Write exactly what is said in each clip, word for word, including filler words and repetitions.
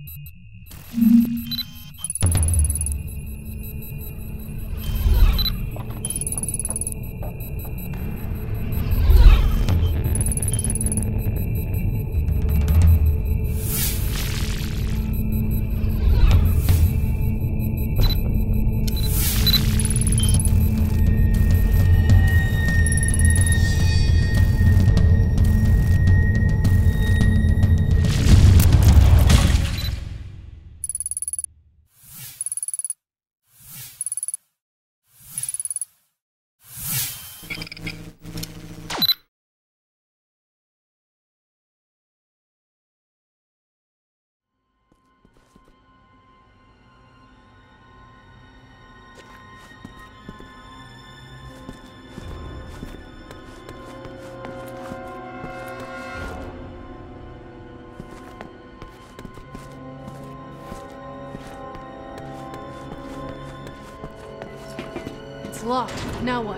Locked. Now what?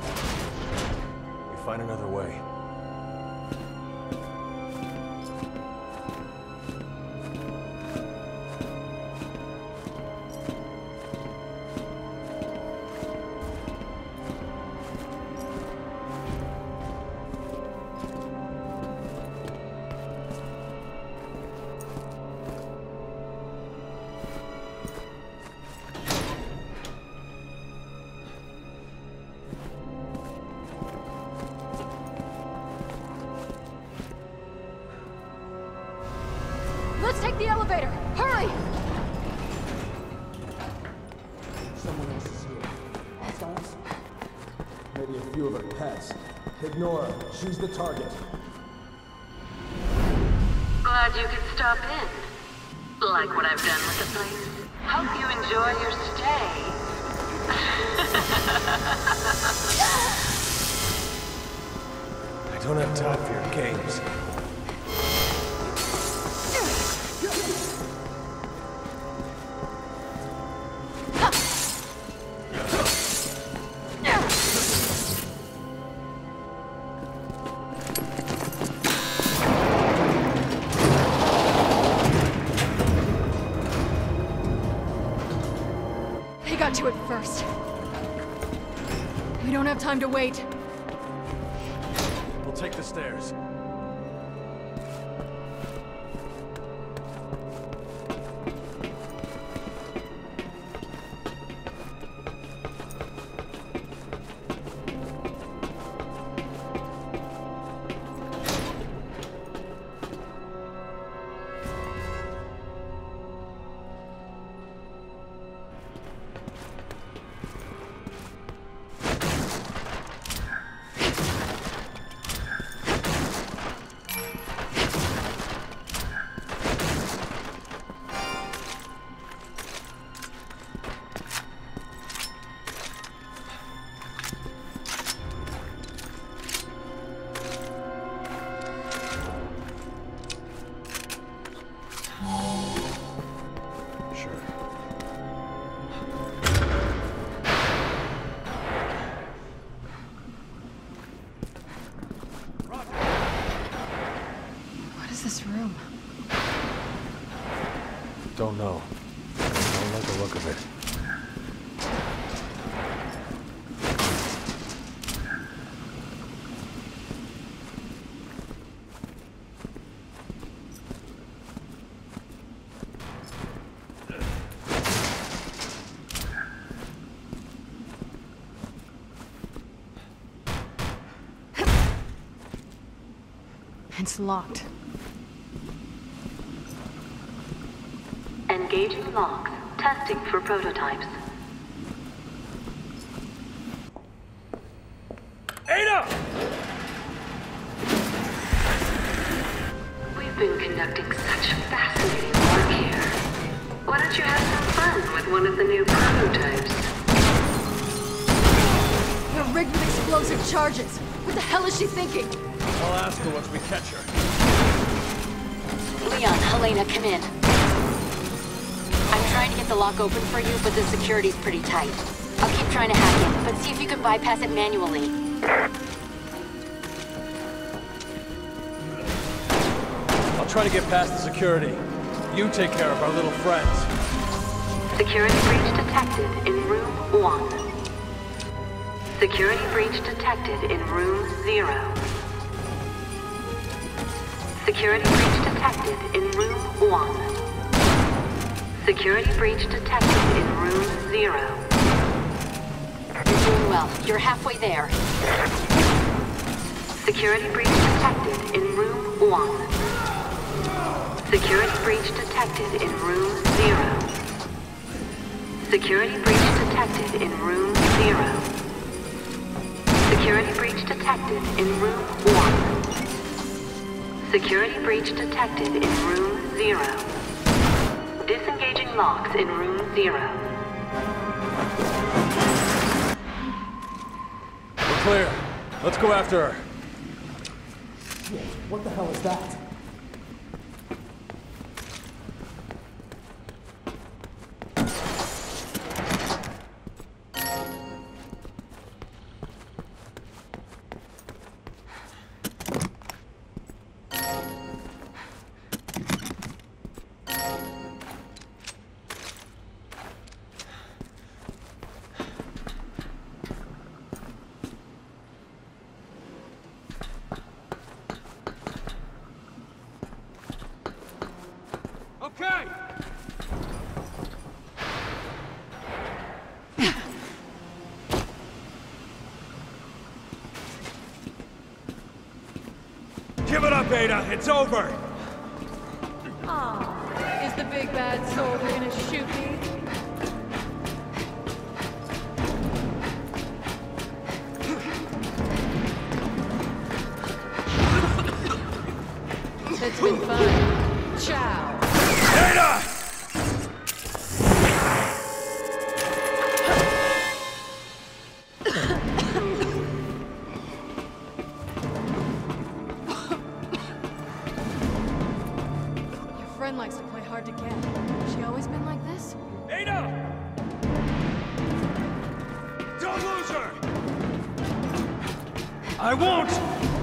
We find another way. Let's take the elevator! Hurry! Someone else is here. Hostiles? Maybe a few of her pets. Ignore her. She's the target. Glad you could stop in. Like what I've done with the place. Hope you enjoy your stay. I don't have time for your games. Got to it first. We don't have time to wait. We'll take the stairs. Don't know. I don't like the look of it. It's locked. Engaging locks. Testing for prototypes. Ada! We've been conducting such fascinating work here. Why don't you have some fun with one of the new prototypes? They're rigged with explosive charges. What the hell is she thinking? I'll ask her once we catch her. Leon, Helena, come in. I'm trying to get the lock open for you, but the security's pretty tight. I'll keep trying to hack it, but see if you can bypass it manually. I'll try to get past the security. You take care of our little friends. Security breach detected in room one. Security breach detected in room zero. Security breach detected in room one. Security breach detected in room zero. You're doing well. You're halfway there. Security breach detected in room one. Security breach detected in room zero. Security breach detected in room zero. Security breach detected in room one. Security breach detected in room zero. Disengaging locks in room zero. We're clear. Let's go after her. Shit, what the hell is that? Okay! Give it up, Ada! It's over! Aw, is the big bad soldier gonna shoot me? It's been fun. Ciao. Ada! Your friend likes to play hard to get. She always been like this? Ada! Don't lose her! I won't!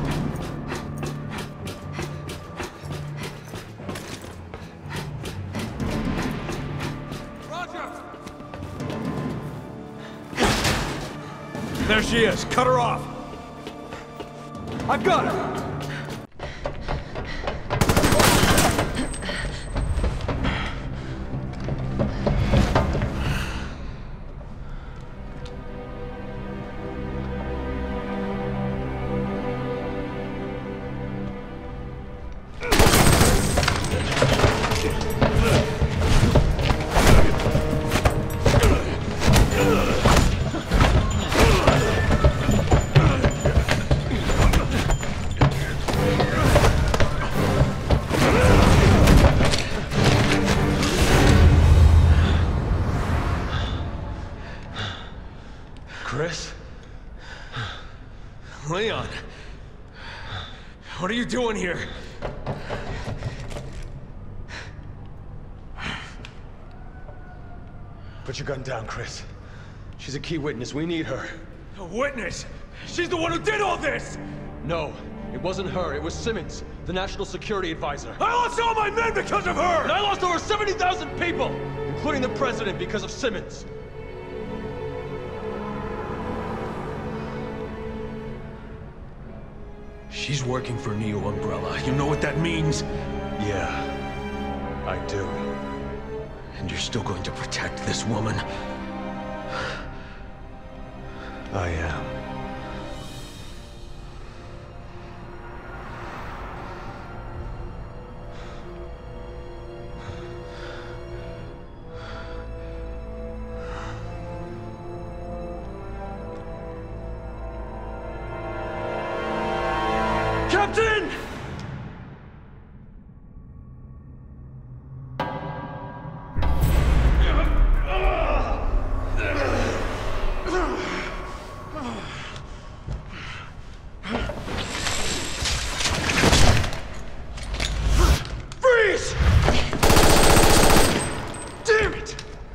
There she is. Cut her off. I've got her. Chris? Leon? What are you doing here? Put your gun down, Chris. She's a key witness. We need her. A witness? She's the one who did all this! No, it wasn't her. It was Simmons, the National Security Advisor. I lost all my men because of her! And I lost over seventy thousand people, including the president, because of Simmons. She's working for Neo Umbrella. You know what that means? Yeah, I do. And you're still going to protect this woman? I am. Captain! Freeze! Damn it!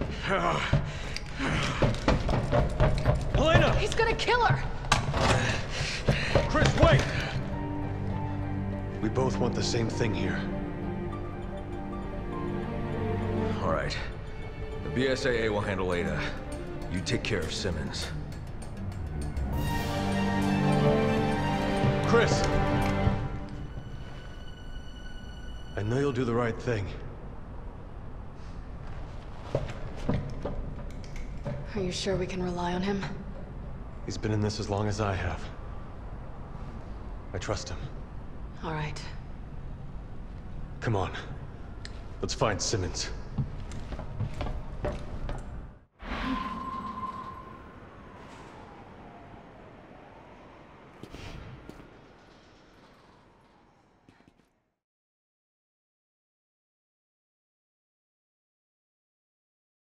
Helena! He's gonna kill her! Chris, wait! We both want the same thing here. All right. The B S A A will handle Ada. You take care of Simmons. Chris! I know you'll do the right thing. Are you sure we can rely on him? He's been in this as long as I have. I trust him. All right. Come on. Let's find Simmons.